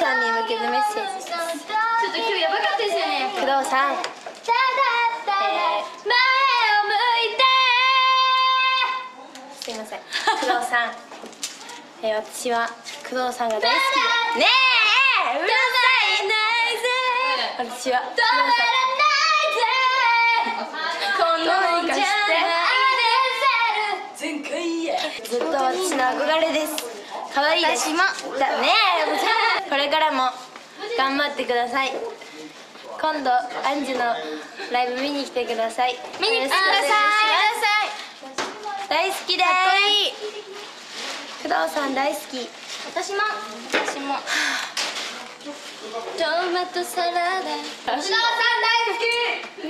さんに向けてメッセージです。 ちょっと今日やばかったですよね。 工藤さん、 前を向いて。 すいません、工藤さん、私は工藤さんが大好きで、ねえ、うるさいないぜ。私は工藤さん、どうにかしてずっと私の憧れです。可愛いです。 私もだねえ、これからも頑張ってください。今度アンジュのライブ見に来てください。 見に来てください。 大好きです。 かっこいい。 工藤さん大好き。 私もトマトサラダ。工藤さん大好き。